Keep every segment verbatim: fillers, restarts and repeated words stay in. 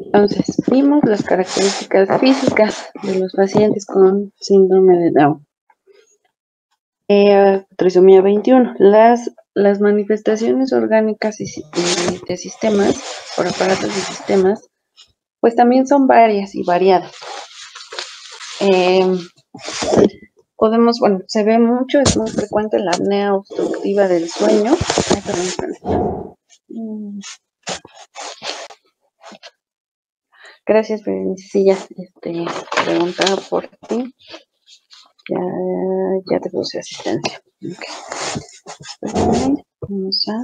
Entonces, vimos las características físicas de los pacientes con síndrome de Down. Eh, trisomía veintiuno. Las, las manifestaciones orgánicas y, y de sistemas, por aparatos de sistemas, pues también son varias y variadas. Eh, podemos, bueno, se ve mucho, es muy frecuente la apnea obstructiva del sueño. Ay, perdón, perdón. Mm. Gracias, Berenice. Sí, ya este, preguntaba por ti. Ya, ya te puse asistencia. Okay. Vamos a...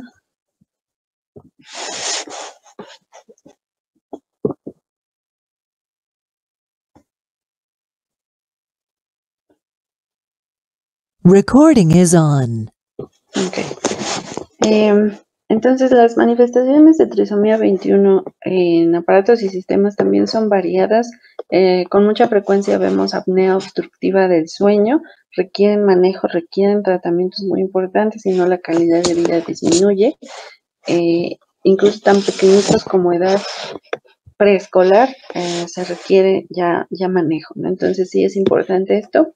Recording is on. Okay. Eh, entonces, las manifestaciones de trisomía veintiuno en aparatos y sistemas también son variadas. Eh, con mucha frecuencia vemos apnea obstructiva del sueño, requieren manejo, requieren tratamientos muy importantes, si no la calidad de vida disminuye. Eh, incluso tan pequeñitos como edad preescolar eh, se requiere ya, ya manejo, ¿no? Entonces sí es importante esto,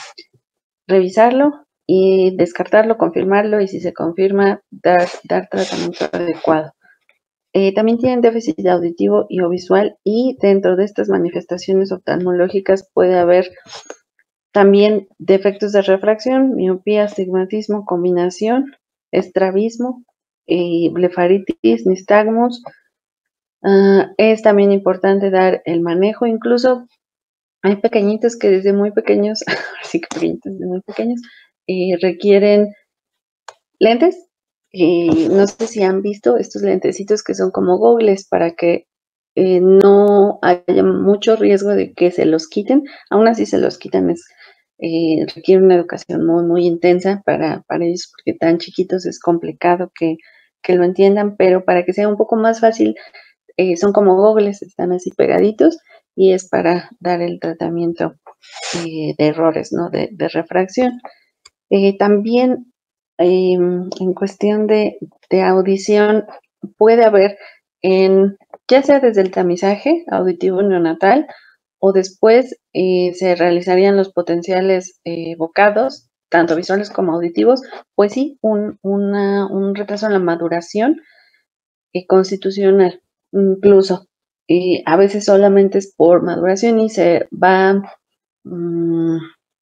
revisarlo y descartarlo, confirmarlo, y si se confirma, dar, dar tratamiento adecuado. Eh, también tienen déficit auditivo y o visual, y dentro de estas manifestaciones oftalmológicas puede haber también defectos de refracción, miopía, astigmatismo, combinación, estrabismo, eh, blefaritis, nistagmus. Uh, es también importante dar el manejo, incluso hay pequeñitos que desde muy pequeños, así que pequeñitos desde muy pequeños, eh, requieren lentes. Y no sé si han visto estos lentecitos que son como gogles para que eh, no haya mucho riesgo de que se los quiten. Aún así se los quitan, es, eh, requiere una educación muy, muy intensa para, para ellos, porque tan chiquitos es complicado que, que lo entiendan, pero para que sea un poco más fácil, eh, son como gogles, están así pegaditos, y es para dar el tratamiento eh, de errores, ¿no? De, de refracción. Eh, también eh, en cuestión de, de audición puede haber, en, ya sea desde el tamizaje auditivo neonatal o después eh, se realizarían los potenciales eh, vocados, tanto visuales como auditivos, pues sí, un, una, un retraso en la maduración eh, constitucional, incluso. Eh, a veces solamente es por maduración y se va mmm,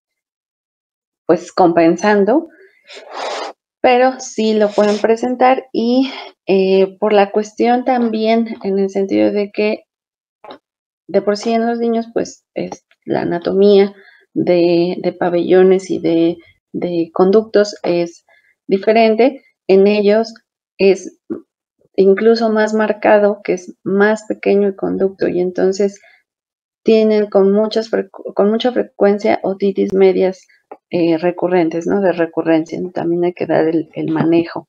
pues compensando, pero sí lo pueden presentar, y eh, por la cuestión también en el sentido de que de por sí en los niños pues es la anatomía de, de pabellones y de, de conductos es diferente. En ellos es incluso más marcado, que es más pequeño el conducto, y entonces tienen con, muchas con mucha frecuencia otitis medias eh, recurrentes, ¿no? De recurrencia, ¿no? También hay que dar el, el manejo.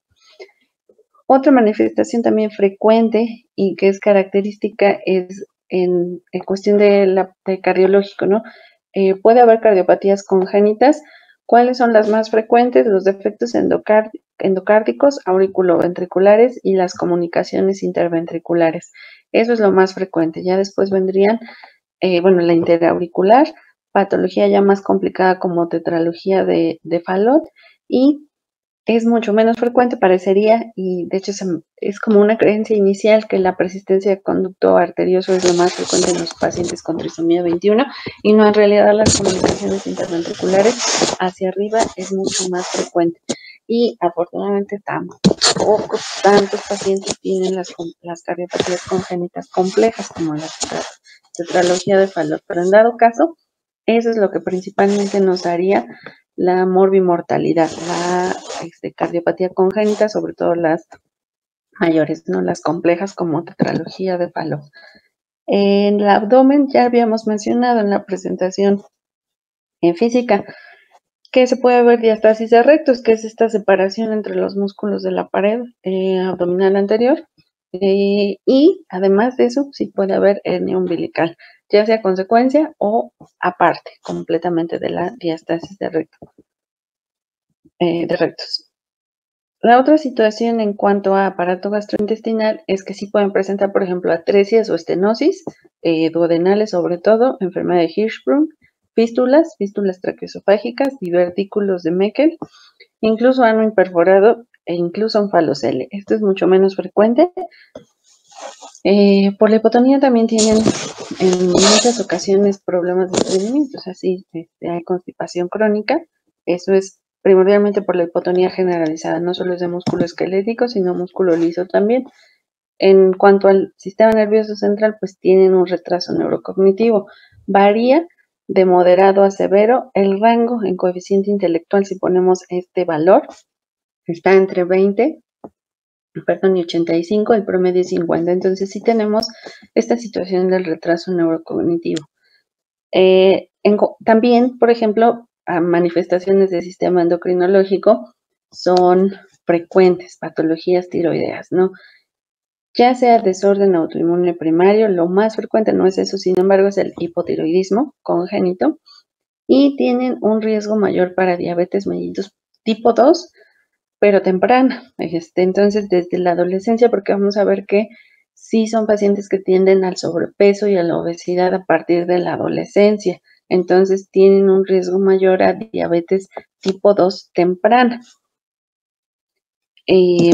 Otra manifestación también frecuente y que es característica es en, en cuestión de, la, de cardiológico, ¿no? Eh, puede haber cardiopatías congénitas. ¿Cuáles son las más frecuentes? Los defectos endocard endocárdicos, auriculoventriculares y las comunicaciones interventriculares. Eso es lo más frecuente. Ya después vendrían, eh, bueno, la interauricular, patología ya más complicada como tetralogía de, de Fallot, y es mucho menos frecuente, parecería, y de hecho es como una creencia inicial que la persistencia de conducto arterioso es lo más frecuente en los pacientes con trisomía veintiuno, y no, en realidad las comunicaciones interventriculares hacia arriba es mucho más frecuente. Y afortunadamente tampoco tantos pacientes tienen las, las cardiopatías congénitas complejas como la tetralogía de Fallot, pero en dado caso, eso es lo que principalmente nos daría la morbimortalidad, la este, cardiopatía congénita, sobre todo las mayores, no las complejas como tetralogía de Fallot. En el abdomen ya habíamos mencionado en la presentación en física que se puede ver diastasis de rectus, que es esta separación entre los músculos de la pared eh, abdominal anterior, eh, y además de eso sí puede haber hernia umbilical, ya sea consecuencia o aparte completamente de la diastasis de rectus. Eh, de rectus. La otra situación en cuanto a aparato gastrointestinal es que sí pueden presentar, por ejemplo, atresias o estenosis, eh, duodenales sobre todo, enfermedad de Hirschsprung, fístulas, fístulas traqueosofágicas, divertículos de Meckel, incluso ano imperforado e incluso un falocele. Esto es mucho menos frecuente. Eh, por la hipotonía también tienen en muchas ocasiones problemas de estreñimiento, o sea, sí, este, hay constipación crónica. Eso es primordialmente por la hipotonía generalizada, no solo es de músculo esquelético, sino músculo liso también. En cuanto al sistema nervioso central, pues tienen un retraso neurocognitivo. Varía de moderado a severo. El rango en coeficiente intelectual, si ponemos este valor, está entre veinte, perdón, y ochenta y cinco, el promedio es cincuenta. Entonces sí tenemos esta situación del retraso neurocognitivo. Eh, en, también, por ejemplo, manifestaciones del sistema endocrinológico son frecuentes, patologías tiroideas, ¿no? Ya sea desorden autoinmune primario, lo más frecuente no es eso, sin embargo, es el hipotiroidismo congénito, y tienen un riesgo mayor para diabetes mellitus tipo dos, pero temprana. Este, entonces, desde la adolescencia, porque vamos a ver que sí son pacientes que tienden al sobrepeso y a la obesidad a partir de la adolescencia. Entonces, tienen un riesgo mayor a diabetes tipo dos temprana. Eh,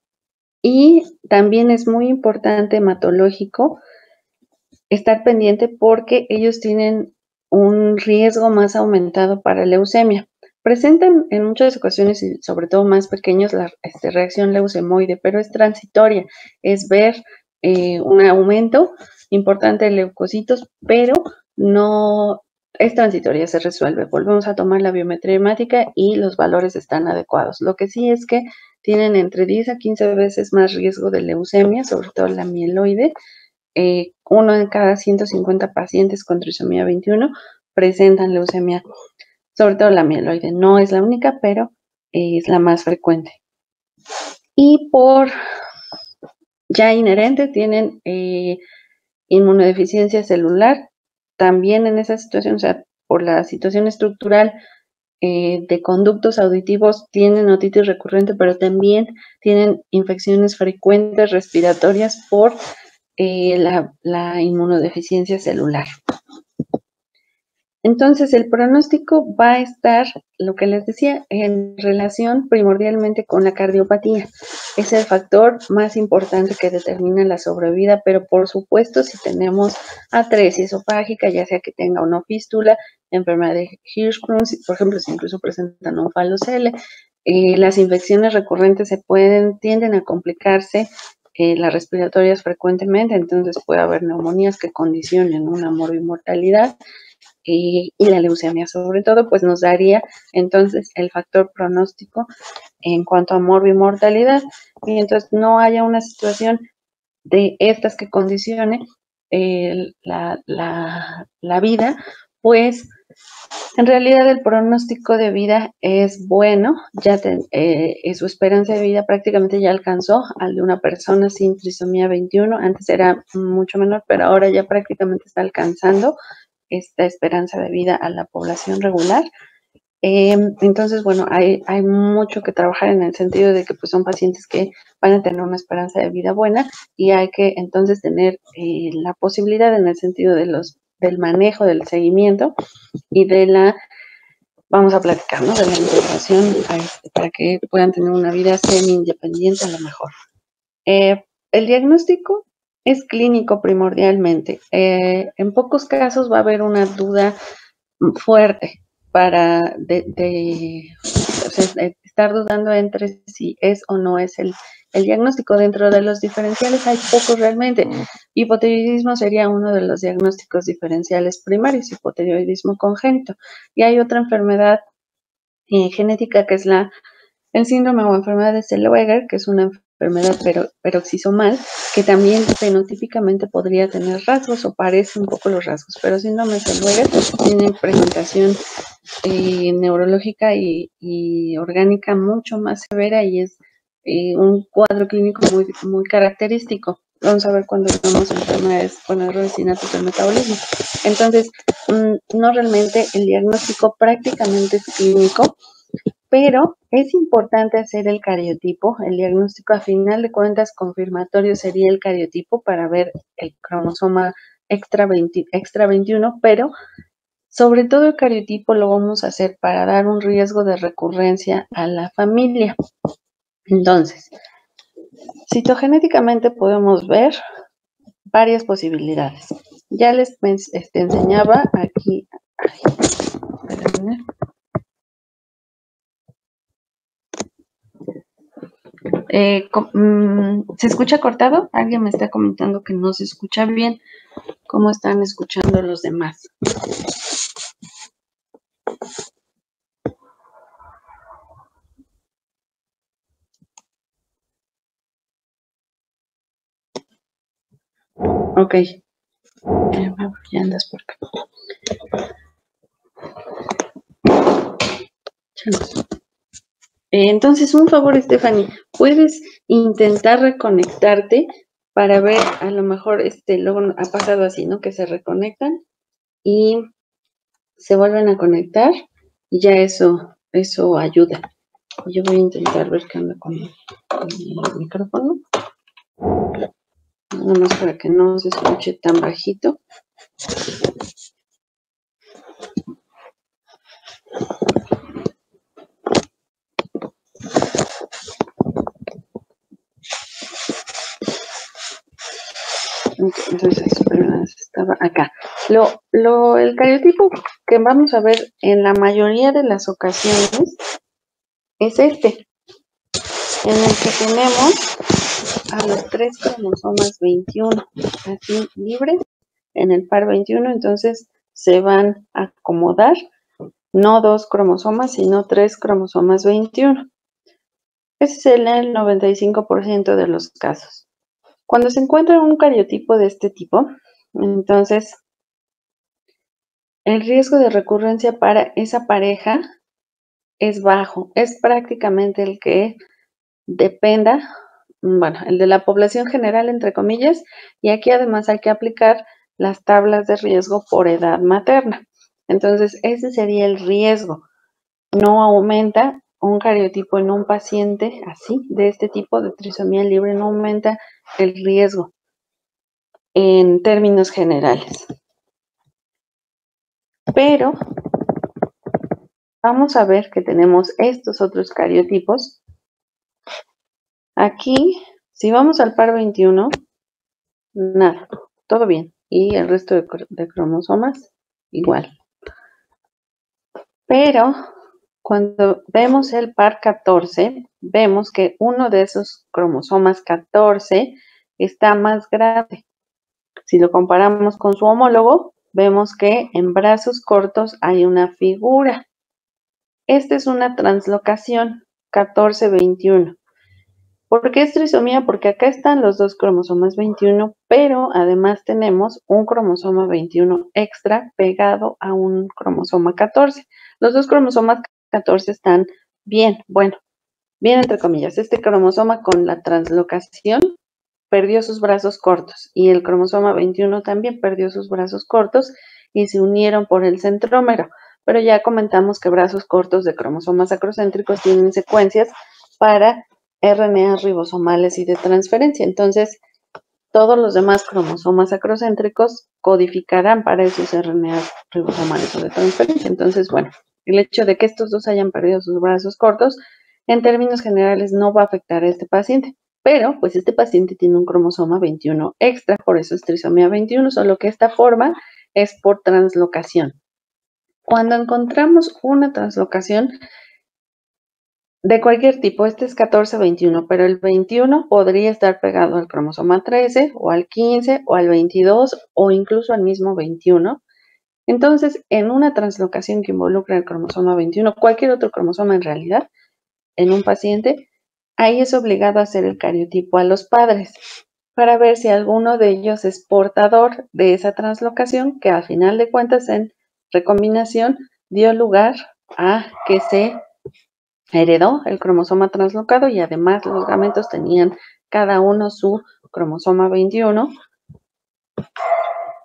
y también es muy importante hematológico estar pendiente porque ellos tienen un riesgo más aumentado para leucemia. Presentan en muchas ocasiones, y sobre todo más pequeños, la este, reacción leucemoide, pero es transitoria, es ver eh, un aumento importante de leucocitos, pero no es transitoria, se resuelve. Volvemos a tomar la biometría hemática y los valores están adecuados. Lo que sí es que tienen entre diez a quince veces más riesgo de leucemia, sobre todo la mieloide. Eh, uno de cada ciento cincuenta pacientes con trisomía veintiuno presentan leucemia, sobre todo la mieloide. No es la única, pero eh, es la más frecuente. Y por ya inherente tienen eh, inmunodeficiencia celular, también en esa situación, o sea, por la situación estructural eh, de conductos auditivos tienen otitis recurrente, pero también tienen infecciones frecuentes respiratorias por eh, la, la inmunodeficiencia celular. Entonces, el pronóstico va a estar, lo que les decía, en relación primordialmente con la cardiopatía. Es el factor más importante que determina la sobrevida, pero por supuesto, si tenemos atresia esofágica, ya sea que tenga o no fístula, enfermedad de Hirschsprung, por ejemplo, si incluso presentan un falocele, eh, las infecciones recurrentes se pueden, tienden a complicarse, eh, las respiratorias frecuentemente, entonces puede haber neumonías que condicionen una morbimortalidad. Y, y la leucemia sobre todo, pues nos daría entonces el factor pronóstico en cuanto a morbimortalidad. Mientras no haya una situación de estas que condicione eh, la, la, la vida, pues en realidad el pronóstico de vida es bueno, ya te, eh, su esperanza de vida prácticamente ya alcanzó al de una persona sin trisomía veintiuno, antes era mucho menor, pero ahora ya prácticamente está alcanzando esta esperanza de vida a la población regular. Eh, entonces, bueno, hay, hay mucho que trabajar en el sentido de que pues, son pacientes que van a tener una esperanza de vida buena y hay que entonces tener eh, la posibilidad en el sentido de los, del manejo, del seguimiento y de la, vamos a platicar, ¿no? De la integración para que puedan tener una vida semi-independiente a lo mejor. Eh, el diagnóstico es clínico primordialmente. Eh, en pocos casos va a haber una duda fuerte para de, de, o sea, de estar dudando entre si es o no es el, el diagnóstico. Dentro de los diferenciales hay pocos realmente. Hipotiroidismo sería uno de los diagnósticos diferenciales primarios, hipotiroidismo congénito. Y hay otra enfermedad eh, genética que es la el síndrome o enfermedad de Zellweger, que es una enfermedad pero, peroxisomal, que también fenotípicamente podría tener rasgos o parece un poco los rasgos, pero síndrome de Zellweger tiene presentación eh, neurológica y, y orgánica mucho más severa y es eh, un cuadro clínico muy, muy característico. Vamos a ver cuando vemos enfermedades con errores innatos del metabolismo. Entonces, mmm, no realmente el diagnóstico prácticamente es clínico, pero es importante hacer el cariotipo. El diagnóstico a final de cuentas confirmatorio sería el cariotipo para ver el cromosoma extra, veinte, extra veintiuno, pero sobre todo el cariotipo lo vamos a hacer para dar un riesgo de recurrencia a la familia. Entonces, citogenéticamente podemos ver varias posibilidades. Ya les este, enseñaba aquí. Ay, espérenme. Eh, ¿Se escucha cortado? Alguien me está comentando que no se escucha bien. ¿Cómo están escuchando los demás? Ok. Eh, ya andas por acá. Entonces, un favor, Stephanie, ¿puedes intentar reconectarte para ver, a lo mejor, este, luego ha pasado así, ¿no? Que se reconectan y se vuelven a conectar y ya eso, eso ayuda. Yo voy a intentar ver qué anda con el, con el micrófono. Nada más para que no se escuche tan bajito. Entonces, estaba acá. Lo, lo, el cariotipo que vamos a ver en la mayoría de las ocasiones es este, en el que tenemos a los tres cromosomas veintiuno, así libres, en el par veintiuno, entonces se van a acomodar, no dos cromosomas, sino tres cromosomas veintiuno. Ese es el noventa y cinco por ciento de los casos. Cuando se encuentra un cariotipo de este tipo, entonces el riesgo de recurrencia para esa pareja es bajo, es prácticamente el que dependa, bueno, el de la población general, entre comillas, y aquí además hay que aplicar las tablas de riesgo por edad materna. Entonces, ese sería el riesgo. No aumenta un cariotipo en un paciente así, de este tipo de trisomía libre, no aumenta el riesgo en términos generales. Pero vamos a ver que tenemos estos otros cariotipos. Aquí, si vamos al par veintiuno, nada, todo bien. Y el resto de, de cromosomas, igual. Pero cuando vemos el par catorce, vemos que uno de esos cromosomas catorce está más grande. Si lo comparamos con su homólogo, vemos que en brazos cortos hay una figura. Esta es una translocación catorce veintiuno. ¿Por qué es trisomía? Porque acá están los dos cromosomas veintiuno, pero además tenemos un cromosoma veintiuno extra pegado a un cromosoma catorce. Los dos cromosomas catorce están bien, bueno, bien entre comillas. Este cromosoma con la translocación perdió sus brazos cortos y el cromosoma veintiuno también perdió sus brazos cortos y se unieron por el centrómero. Pero ya comentamos que brazos cortos de cromosomas acrocéntricos tienen secuencias para R N A ribosomales y de transferencia. Entonces, todos los demás cromosomas acrocéntricos codificarán para esos R N A ribosomales o de transferencia. Entonces, bueno, el hecho de que estos dos hayan perdido sus brazos cortos, en términos generales, no va a afectar a este paciente. Pero, pues, este paciente tiene un cromosoma veintiuno extra, por eso es trisomía veintiuno, solo que esta forma es por translocación. Cuando encontramos una translocación de cualquier tipo, este es catorce veintiuno, pero el veintiuno podría estar pegado al cromosoma trece o al quince o al veintidós o incluso al mismo veintiuno. Entonces, en una translocación que involucra el cromosoma veintiuno, cualquier otro cromosoma en realidad, en un paciente, ahí es obligado a hacer el cariotipo a los padres para ver si alguno de ellos es portador de esa translocación que a final de cuentas en recombinación dio lugar a que se heredó el cromosoma translocado y además los gametos tenían cada uno su cromosoma veintiuno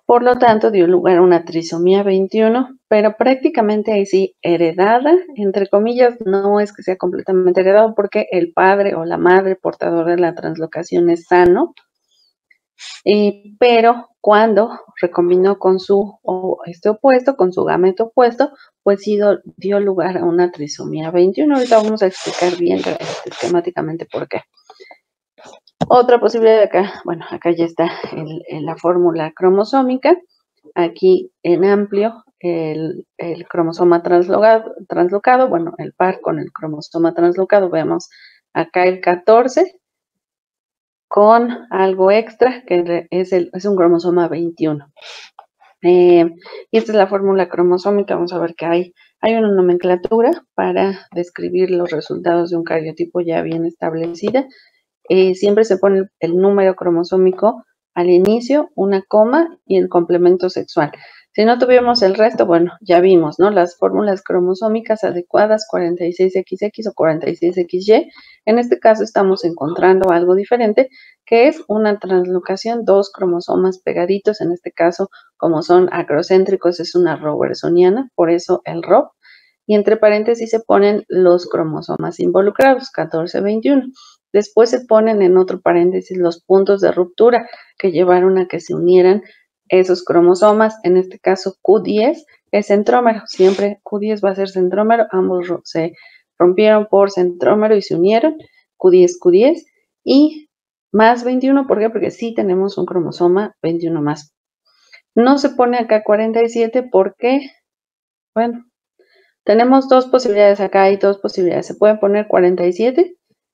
Por lo tanto, dio lugar a una trisomía veintiuno, pero prácticamente ahí sí heredada, entre comillas, no es que sea completamente heredado porque el padre o la madre portador de la translocación es sano, eh, pero cuando recombinó con su o este opuesto, con su gameto opuesto, pues sí do, dio lugar a una trisomía veintiuno. Ahorita vamos a explicar bien este, esquemáticamente por qué. Otra posibilidad de acá, bueno, acá ya está el, el, la fórmula cromosómica. Aquí en amplio el, el cromosoma translocado, translocado, bueno, el par con el cromosoma translocado, vemos acá el catorce con algo extra que es, el, es un cromosoma veintiuno. Eh, y esta es la fórmula cromosómica. Vamos a ver que hay, hay una nomenclatura para describir los resultados de un cariotipo ya bien establecida. Eh, siempre se pone el, el número cromosómico al inicio, una coma y el complemento sexual. Si no tuviéramos el resto, bueno, ya vimos, ¿no? Las fórmulas cromosómicas adecuadas, cuarenta y seis equis equis o cuarenta y seis equis y. En este caso estamos encontrando algo diferente, que es una translocación, dos cromosomas pegaditos, en este caso, como son acrocéntricos, es una robertsoniana, por eso el R O B. Y entre paréntesis se ponen los cromosomas involucrados, catorce, veintiuno. Después se ponen en otro paréntesis los puntos de ruptura que llevaron a que se unieran esos cromosomas. En este caso Q diez es centrómero, siempre Q diez va a ser centrómero, ambos se rompieron por centrómero y se unieron, Q diez, Q diez, y más veintiuno, ¿por qué? Porque sí tenemos un cromosoma veintiuno más. No se pone acá cuarenta y siete porque, bueno, tenemos dos posibilidades acá, hay dos posibilidades, se puede poner cuarenta y siete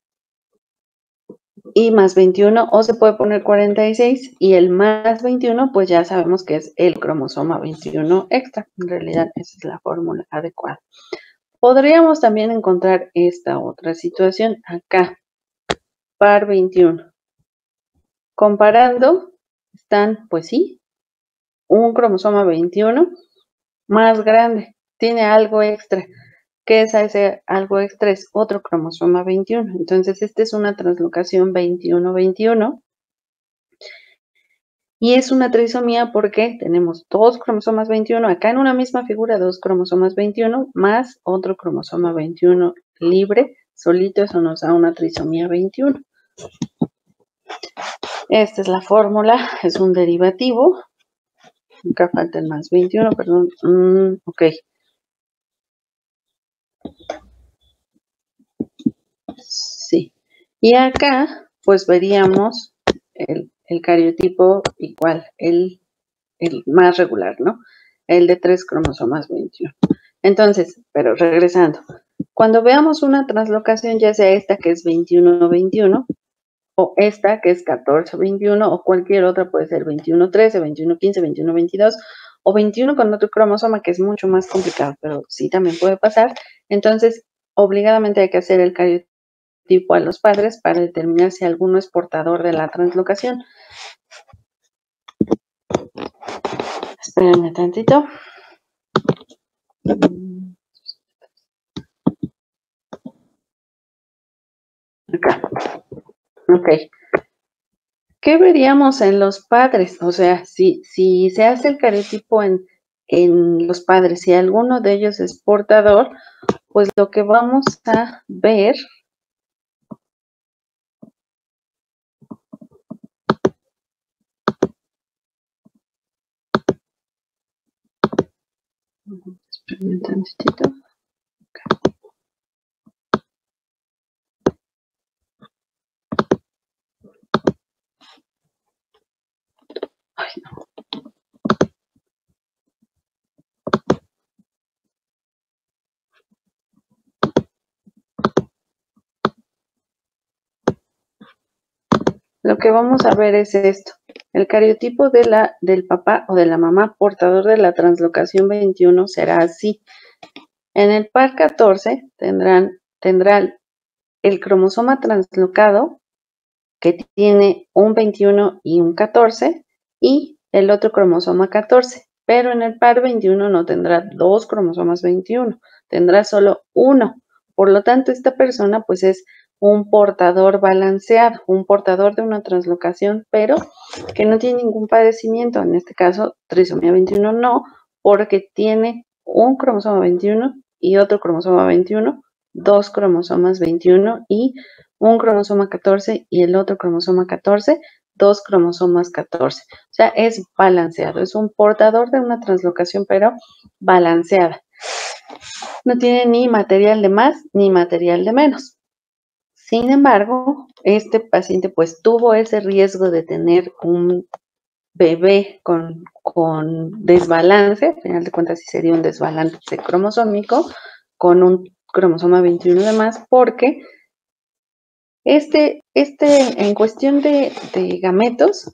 y más veintiuno, o se puede poner cuarenta y seis y el más veintiuno, pues ya sabemos que es el cromosoma veintiuno extra. En realidad esa es la fórmula adecuada. Podríamos también encontrar esta otra situación acá, par veintiuno. Comparando, están, pues sí, un cromosoma veintiuno más grande, tiene algo extra. ¿Qué es ese algo extra? Es otro cromosoma veintiuno. Entonces, esta es una translocación veintiuno veintiuno. Y es una trisomía porque tenemos dos cromosomas veintiuno, acá en una misma figura, dos cromosomas veintiuno, más otro cromosoma veintiuno libre, solito, eso nos da una trisomía veintiuno. Esta es la fórmula, es un derivativo. Acá falta el más veintiuno, perdón. Mm, ok. Sí. Y acá, pues veríamos el, el cariotipo igual, el, el más regular, ¿no? El de tres cromosomas veintiuno. Entonces, pero regresando, cuando veamos una translocación, ya sea esta que es veintiuno veintiuno, o esta que es catorce veintiuno, o cualquier otra, puede ser veintiuno trece, veintiuno quince, veintiuno veintidós, o veintiuno con otro cromosoma, que es mucho más complicado, pero sí también puede pasar. Entonces, obligadamente hay que hacer el cariotipo a los padres para determinar si alguno es portador de la translocación. Espérenme tantito. Acá. Ok. ¿Qué veríamos en los padres? O sea, si, si se hace el cariotipo en, en los padres, si alguno de ellos es portador, pues lo que vamos a ver espérenme tantito. Ay, no. Lo que vamos a ver es esto. El cariotipo de la, del papá o de la mamá portador de la translocación veintiuno será así. En el par catorce tendrán, tendrán el cromosoma translocado que tiene un veintiuno y un catorce y el otro cromosoma catorce. Pero en el par veintiuno no tendrá dos cromosomas veintiuno, tendrá solo uno. Por lo tanto, esta persona pues es un portador balanceado, un portador de una translocación, pero que no tiene ningún padecimiento. En este caso, trisomía veintiuno no, porque tiene un cromosoma veintiuno y otro cromosoma veintiuno, dos cromosomas veintiuno y un cromosoma catorce y el otro cromosoma catorce, dos cromosomas catorce. O sea, es balanceado, es un portador de una translocación, pero balanceada. No tiene ni material de más ni material de menos. Sin embargo, este paciente pues tuvo ese riesgo de tener un bebé con, con desbalance, al final de cuentas sí sería un desbalance cromosómico, con un cromosoma veintiuno de más, porque este, este en cuestión de, de gametos,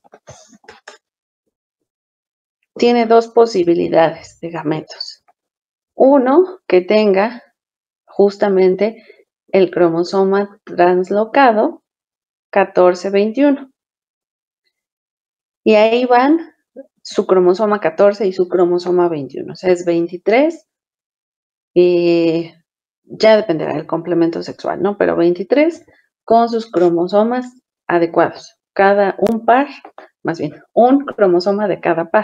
tiene dos posibilidades de gametos. Uno, que tenga justamente el cromosoma translocado catorce veintiuno. Y ahí van su cromosoma catorce y su cromosoma veintiuno. O sea, es veintitrés. Y ya dependerá del complemento sexual, ¿no? Pero veintitrés con sus cromosomas adecuados. Cada un par, más bien, un cromosoma de cada par.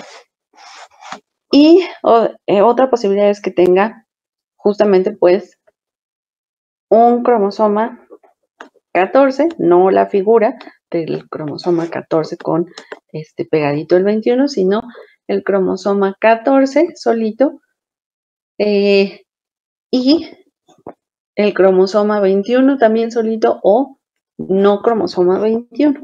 Y o, eh, otra posibilidad es que tenga justamente, pues, un cromosoma catorce, no la figura del cromosoma catorce con este pegadito el veintiuno, sino el cromosoma catorce solito eh, y el cromosoma veintiuno también solito o no cromosoma veintiuno.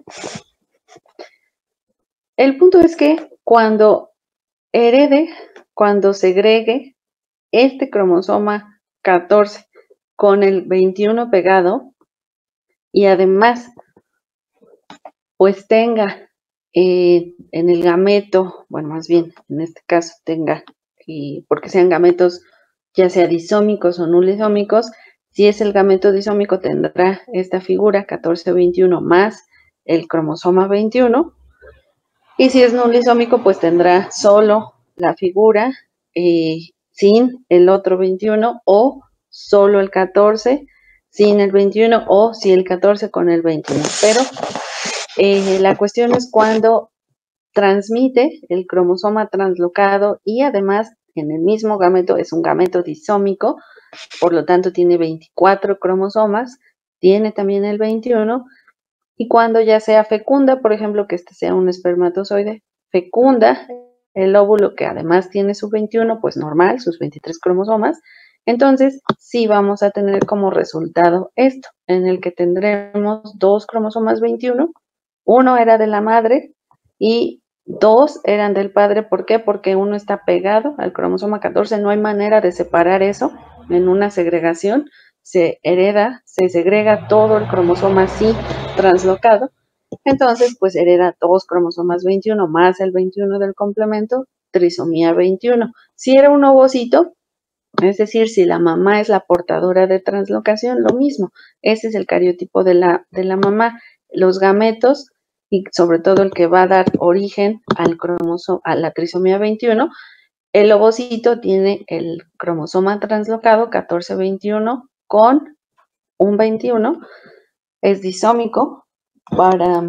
El punto es que cuando herede, cuando segregue este cromosoma catorce con el veintiuno pegado y además pues tenga eh, en el gameto, bueno, más bien en este caso tenga, eh, porque sean gametos ya sea disómicos o nulisómicos, si es el gameto disómico tendrá esta figura catorce veintiuno más el cromosoma veintiuno, y si es nulisómico pues tendrá solo la figura eh, sin el otro veintiuno o solo el catorce sin el veintiuno o si el catorce con el veintiuno, pero eh, la cuestión es cuando transmite el cromosoma translocado y además en el mismo gameto es un gameto disómico, por lo tanto tiene veinticuatro cromosomas, tiene también el veintiuno, y cuando ya sea fecunda, por ejemplo, que este sea un espermatozoide, fecunda el óvulo que además tiene su veintiuno, pues normal, sus veintitrés cromosomas, entonces sí vamos a tener como resultado esto, en el que tendremos dos cromosomas veintiuno, uno era de la madre y dos eran del padre. ¿Por qué? Porque uno está pegado al cromosoma catorce, no hay manera de separar eso en una segregación, se hereda, se segrega todo el cromosoma así translocado, entonces pues hereda dos cromosomas veintiuno más el veintiuno del complemento, trisomía veintiuno. Si era un ovocito, es decir, si la mamá es la portadora de translocación, lo mismo, ese es el cariotipo de la, de la mamá. Los gametos, y sobre todo el que va a dar origen al cromosoma, a la trisomía veintiuno, el ovocito tiene el cromosoma translocado catorce veintiuno con un veintiuno, es disómico para,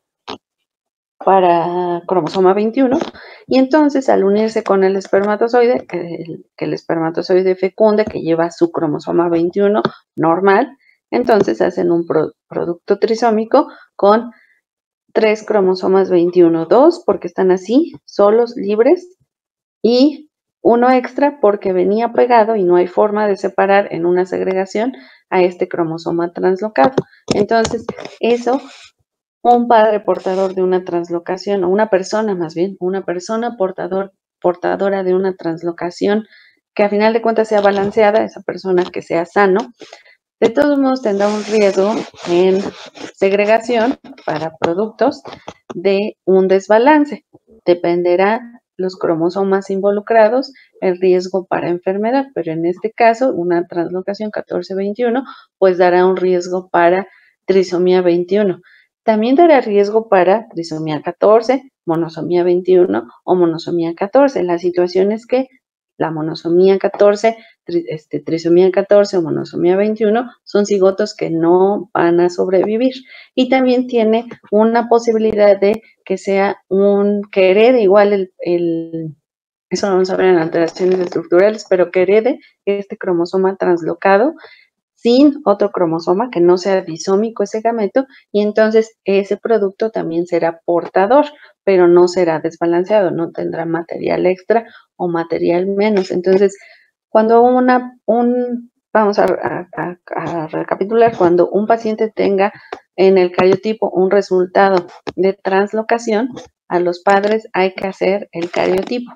para cromosoma veintiuno, y entonces al unirse con el espermatozoide, que el, que el espermatozoide fecunde, que lleva su cromosoma veintiuno normal, entonces hacen un pro, producto trisómico con tres cromosomas veintiuno, dos porque están así, solos, libres, y uno extra porque venía pegado y no hay forma de separar en una segregación a este cromosoma translocado. Entonces, eso, un padre portador de una translocación, o una persona más bien, una persona portador, portadora de una translocación que a final de cuentas sea balanceada, esa persona que sea sano, de todos modos tendrá un riesgo en segregación para productos de un desbalance. Dependerá los cromosomas involucrados, el riesgo para enfermedad, pero en este caso una translocación catorce veintiuno pues dará un riesgo para trisomía veintiuno. También dará riesgo para trisomía catorce, monosomía veintiuno o monosomía catorce. La situación es que la monosomía catorce tri, este, trisomía catorce o monosomía veintiuno, son cigotos que no van a sobrevivir. Y también tiene una posibilidad de que sea un, que herede igual el, el eso lo vamos a ver en alteraciones estructurales, pero que herede este cromosoma translocado sin otro cromosoma, que no sea disómico ese gameto, y entonces ese producto también será portador, pero no será desbalanceado, no tendrá material extra o material menos. Entonces, cuando una, un, vamos a, a, a recapitular, cuando un paciente tenga en el cariotipo un resultado de translocación, a los padres hay que hacer el cariotipo.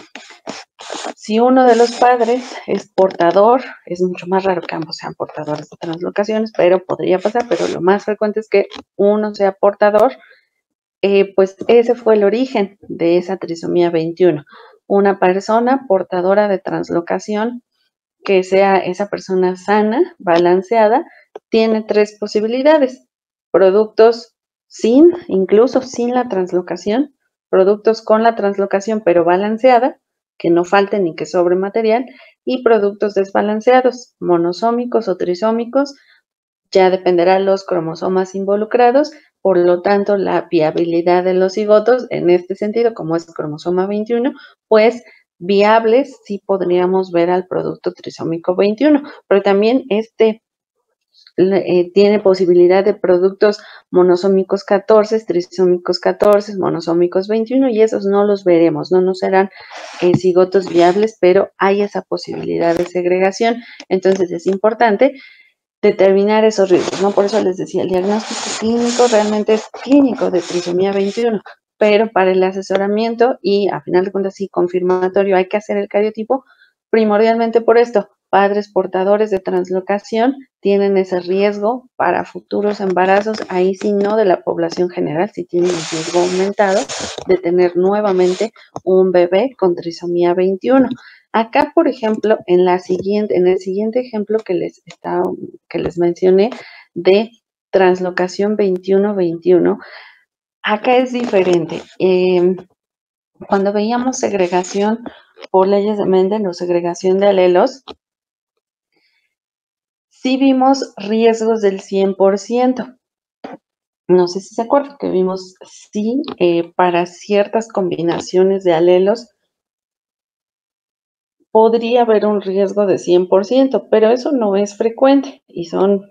Si uno de los padres es portador, es mucho más raro que ambos sean portadores de translocaciones, pero podría pasar, pero lo más frecuente es que uno sea portador, eh, pues ese fue el origen de esa trisomía veintiuno. Una persona portadora de translocación, que sea esa persona sana, balanceada, tiene tres posibilidades: productos sin, incluso sin la translocación, productos con la translocación pero balanceada, que no falte ni que sobre material, y productos desbalanceados, monosómicos o trisómicos, ya dependerá de los cromosomas involucrados, por lo tanto la viabilidad de los cigotos, en este sentido, como es cromosoma veintiuno, pues viables sí podríamos ver al producto trisómico veintiuno, pero también este eh, tiene posibilidad de productos monosómicos catorce, trisómicos catorce, monosómicos veintiuno, y esos no los veremos, no nos serán eh, cigotos viables, pero hay esa posibilidad de segregación. Entonces es importante determinar esos riesgos, ¿no? Por eso les decía, el diagnóstico clínico realmente es clínico de trisomía veintiuno, pero para el asesoramiento y a final de cuentas sí confirmatorio hay que hacer el cariotipo, primordialmente por esto. Padres portadores de translocación tienen ese riesgo para futuros embarazos, ahí sí no de la población general, sí tienen el riesgo aumentado de tener nuevamente un bebé con trisomía veintiuno. Acá, por ejemplo, en la siguiente, en el siguiente ejemplo que les está, que les mencioné de translocación veintiuno veintiuno, acá es diferente. Eh, cuando veíamos segregación por leyes de Mendel o segregación de alelos, sí vimos riesgos del cien por ciento. No sé si se acuerdan que vimos sí eh, para ciertas combinaciones de alelos podría haber un riesgo de cien por ciento, pero eso no es frecuente y son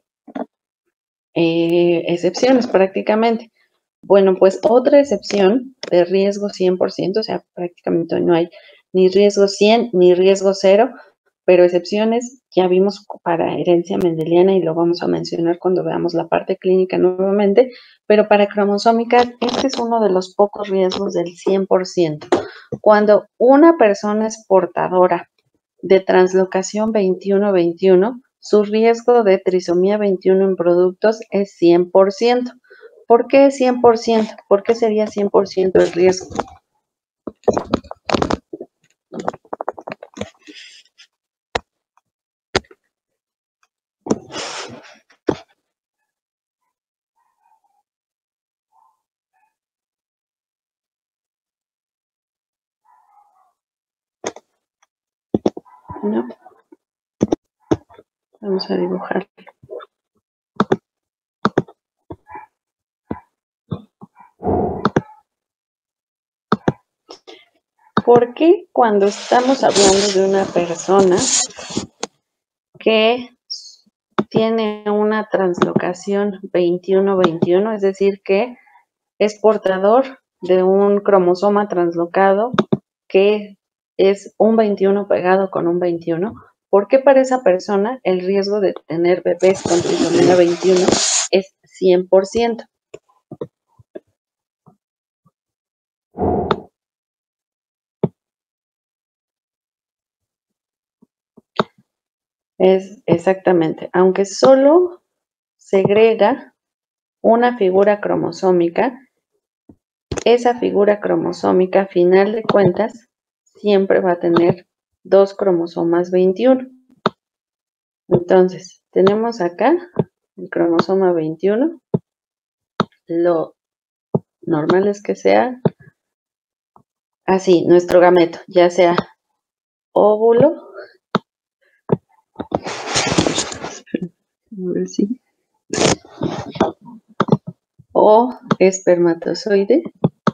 eh, excepciones prácticamente. Bueno, pues otra excepción de riesgo cien por ciento, o sea, prácticamente no hay ni riesgo cien ni riesgo cero, pero excepciones ya vimos para herencia mendeliana y lo vamos a mencionar cuando veamos la parte clínica nuevamente, pero para cromosómica este es uno de los pocos riesgos del cien por ciento. Cuando una persona es portadora de translocación veintiuno veintiuno, su riesgo de trisomía veintiuno en productos es cien por ciento. ¿Por qué cien por ciento? ¿Por qué sería cien por ciento el riesgo? ¿No? Vamos a dibujar. ¿Por qué cuando estamos hablando de una persona que tiene una translocación veintiuno veintiuno, es decir, que es portador de un cromosoma translocado que es un veintiuno pegado con un veintiuno, ¿por qué para esa persona el riesgo de tener bebés con trisomía veintiuno es cien por ciento? Es exactamente, aunque solo segrega una figura cromosómica, esa figura cromosómica, a final de cuentas, siempre va a tener dos cromosomas veintiuno. Entonces, tenemos acá el cromosoma veintiuno. Lo normal es que sea así, nuestro gameto, ya sea óvulo Ahora sí. O espermatozoide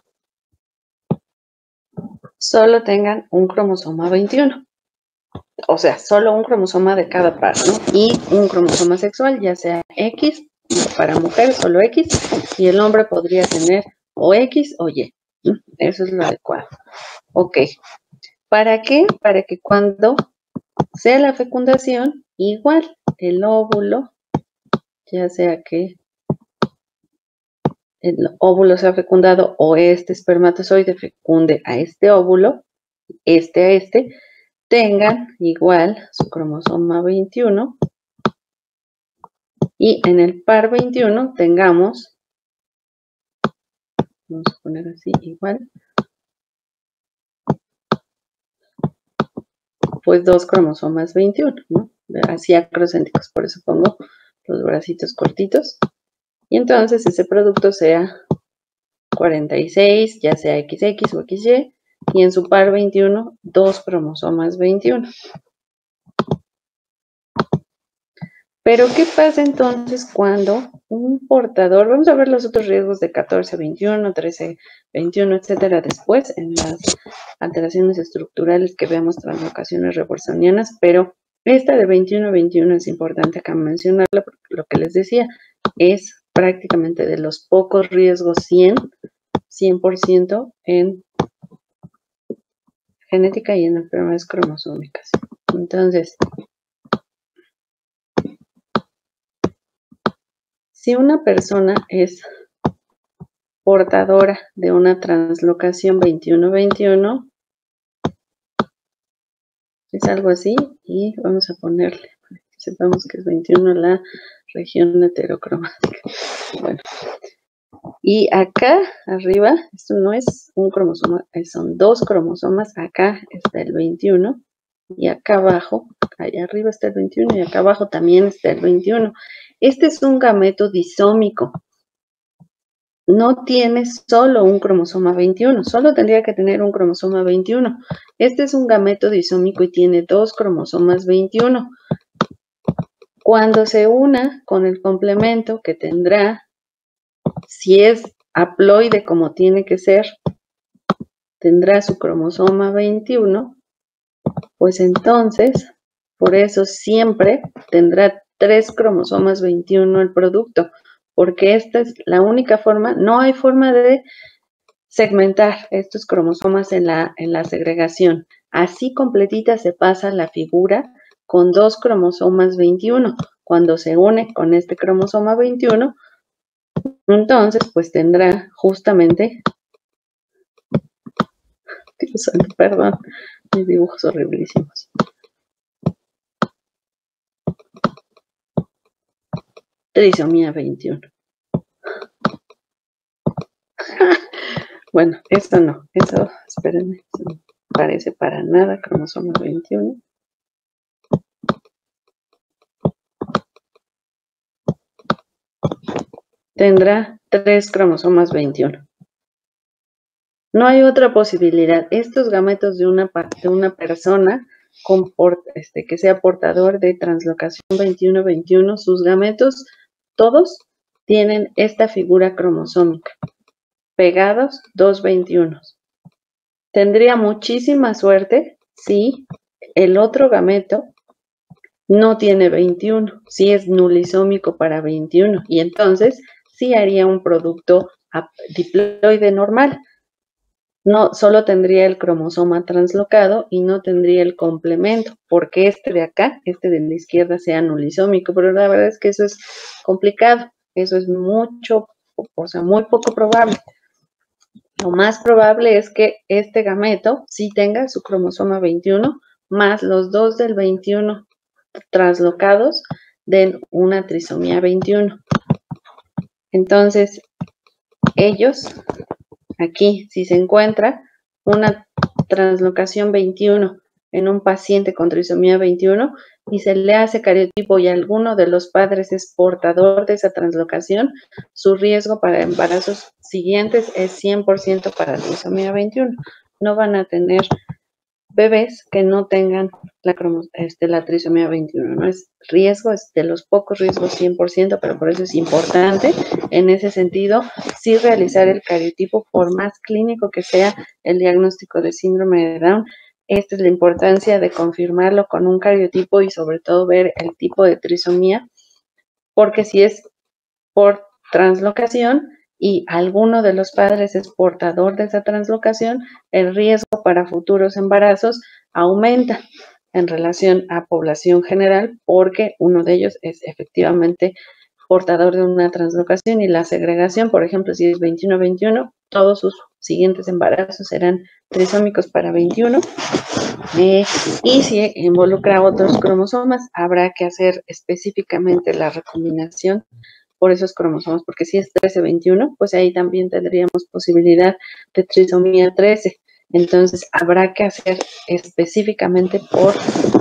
solo tengan un cromosoma veintiuno. O sea, solo un cromosoma de cada par, ¿no? Y un cromosoma sexual, ya sea X, para mujeres solo X, y el hombre podría tener o X o Y, ¿no? Eso es lo adecuado. Ok. ¿Para qué? Para que cuando sea la fecundación, igual el óvulo, ya sea que el óvulo sea fecundado o este espermatozoide fecunde a este óvulo, este a este, tengan igual su cromosoma veintiuno y en el par veintiuno tengamos, vamos a poner así igual, pues dos cromosomas veintiuno, ¿no? Así acrocéntricos, por eso pongo los bracitos cortitos. Y entonces ese producto sea cuarenta y seis, ya sea equis equis o equis ye, y en su par veintiuno, dos cromosomas veintiuno. Pero, ¿qué pasa entonces cuando un portador, vamos a ver los otros riesgos de catorce veintiuno, trece veintiuno, etcétera, después en las alteraciones estructurales que veamos translocaciones reversonianas, pero esta de veintiuno veintiuno es importante acá mencionarla porque lo que les decía es prácticamente de los pocos riesgos cien, cien por ciento en genética y en enfermedades cromosómicas. Entonces, si una persona es portadora de una translocación veintiuno veintiuno, es algo así, y vamos a ponerle, para que sepamos que es veintiuno la región heterocromática. Bueno, y acá arriba, esto no es un cromosoma, son dos cromosomas, acá está el veintiuno, y acá abajo, allá arriba está el veintiuno, y acá abajo también está el veintiuno. Este es un gameto disómico. No tiene solo un cromosoma veintiuno, solo tendría que tener un cromosoma veintiuno. Este es un gameto disómico y tiene dos cromosomas veintiuno. Cuando se una con el complemento que tendrá, si es haploide como tiene que ser, tendrá su cromosoma veintiuno, pues entonces, por eso siempre tendrá tres cromosomas veintiuno el producto, porque esta es la única forma, no hay forma de segmentar estos cromosomas en la, en la segregación. Así completita se pasa la figura con dos cromosomas veintiuno. Cuando se une con este cromosoma veintiuno, entonces pues tendrá justamente, perdón, mis dibujos horriblísimos. Trisomía veintiuno. Bueno, esto no, eso, espérenme, eso no parece para nada cromosoma veintiuno. Tendrá tres cromosomas veintiuno. No hay otra posibilidad. Estos gametos de una, de una persona con port, este, que sea portador de translocación veintiuno veintiuno, sus gametos, todos tienen esta figura cromosómica. Pegados, dos veintiuno. Tendría muchísima suerte si el otro gameto no tiene veintiuno, si es nulisómico para veintiuno, y entonces sí haría un producto diploide normal. No, solo tendría el cromosoma translocado y no tendría el complemento, porque este de acá, este de la izquierda, sea nulisómico, pero la verdad es que eso es complicado, eso es mucho, o sea, muy poco probable. Lo más probable es que este gameto sí tenga su cromosoma veintiuno, más los dos del veintiuno translocados den una trisomía veintiuno. Entonces, ellos, aquí, si se encuentra una translocación veintiuno en un paciente con trisomía veintiuno y se le hace cariotipo y alguno de los padres es portador de esa translocación, su riesgo para embarazos siguientes es cien por ciento para trisomía veintiuno. No van a tener bebés que no tengan la, este, la trisomía veintiuno. No es riesgo, es de los pocos riesgos cien por ciento, pero por eso es importante en ese sentido sí realizar el cariotipo, por más clínico que sea el diagnóstico de síndrome de Down. Esta es la importancia de confirmarlo con un cariotipo y sobre todo ver el tipo de trisomía, porque si es por translocación y alguno de los padres es portador de esa translocación, el riesgo para futuros embarazos aumenta en relación a población general, porque uno de ellos es efectivamente portador de una translocación, y la segregación, por ejemplo, si es veintiuno veintiuno, todos sus siguientes embarazos serán trisómicos para veintiuno, eh, y si involucra otros cromosomas, habrá que hacer específicamente la recombinación por esos cromosomas, porque si es trece veintiuno, pues ahí también tendríamos posibilidad de trisomía trece. Entonces habrá que hacer específicamente por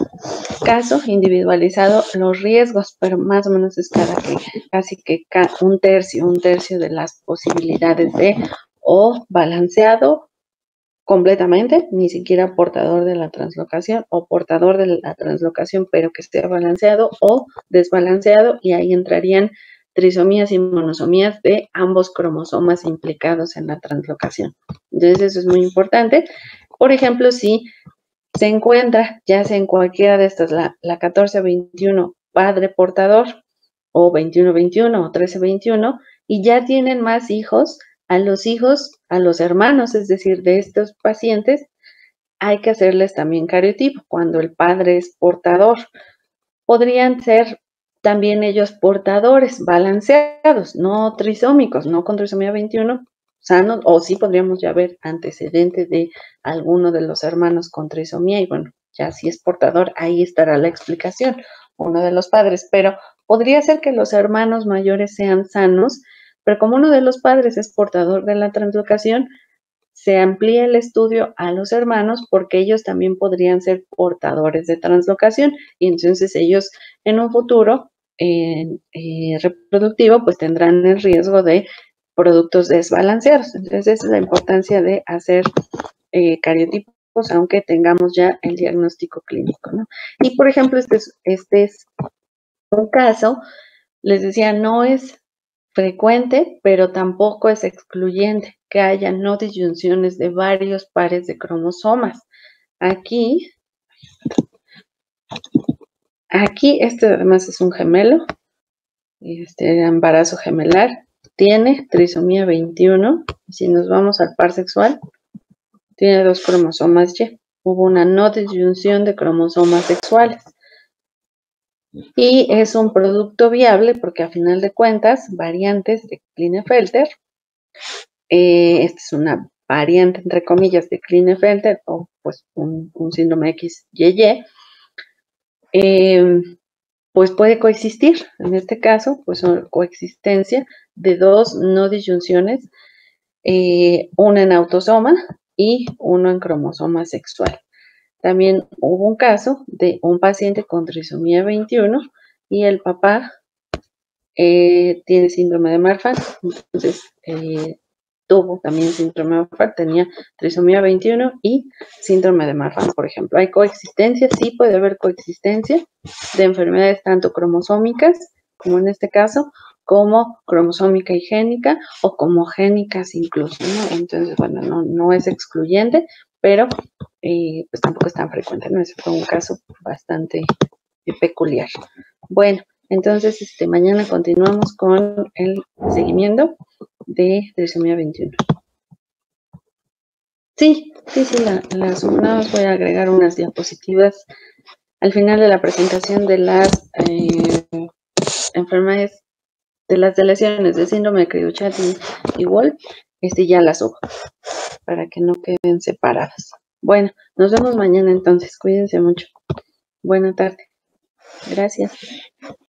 caso individualizado los riesgos, pero más o menos es cada que, casi que un tercio, un tercio de las posibilidades de o balanceado completamente, ni siquiera portador de la translocación, o portador de la translocación pero que esté balanceado, o desbalanceado, y ahí entrarían trisomías y monosomías de ambos cromosomas implicados en la translocación. Entonces eso es muy importante. Por ejemplo, si se encuentra ya sea en cualquiera de estas, la, la catorce veintiuno padre portador, o veintiuno veintiuno o trece veintiuno, y ya tienen más hijos, a los hijos, a los hermanos, es decir, de estos pacientes, hay que hacerles también cariotipo cuando el padre es portador. Podrían ser también ellos portadores, balanceados, no trisómicos, no con trisomía veintiuno, sanos, o sí podríamos ya ver antecedentes de alguno de los hermanos con trisomía, y bueno, ya si es portador, ahí estará la explicación, uno de los padres, pero podría ser que los hermanos mayores sean sanos, pero como uno de los padres es portador de la translocación, se amplía el estudio a los hermanos, porque ellos también podrían ser portadores de translocación, y entonces ellos en un futuro eh, eh, reproductivo pues tendrán el riesgo de productos desbalanceados. Entonces esa es la importancia de hacer eh, cariotipos aunque tengamos ya el diagnóstico clínico, ¿no? Y por ejemplo, este es, este es un caso, les decía, no es frecuente, pero tampoco es excluyente que haya no disyunciones de varios pares de cromosomas. Aquí, aquí este además es un gemelo, este embarazo gemelar, tiene trisomía veintiuno, y si nos vamos al par sexual, tiene dos cromosomas Y. Hubo una no disyunción de cromosomas sexuales. Y es un producto viable porque a final de cuentas, variantes de Klinefelter, eh, esta es una variante entre comillas de Klinefelter, o pues un, un síndrome X Y Y, eh, pues puede coexistir. En este caso, pues son coexistencia de dos no disyunciones, eh, una en autosoma y uno en cromosoma sexual. También hubo un caso de un paciente con trisomía veintiuno y el papá eh, tiene síndrome de Marfan, entonces eh, tuvo también síndrome de Marfan, tenía trisomía veintiuno y síndrome de Marfan, por ejemplo. ¿Hay coexistencia? Sí, puede haber coexistencia de enfermedades tanto cromosómicas, como en este caso, como cromosómica y génica, o como génicas incluso, ¿no? Entonces, bueno, no, no es excluyente, pero eh, pues tampoco es tan frecuente, ¿no? Ese fue un caso bastante eh, peculiar. Bueno, entonces este, mañana continuamos con el seguimiento de trisomía veintiuno. Sí, sí, sí, la, las nada más voy a agregar unas diapositivas al final de la presentación de las eh, enfermedades, de las deleciones de síndrome de Creutzfeldt y Wolff, este ya las subo para que no queden separadas. Bueno, nos vemos mañana entonces, cuídense mucho. Buena tarde. Gracias.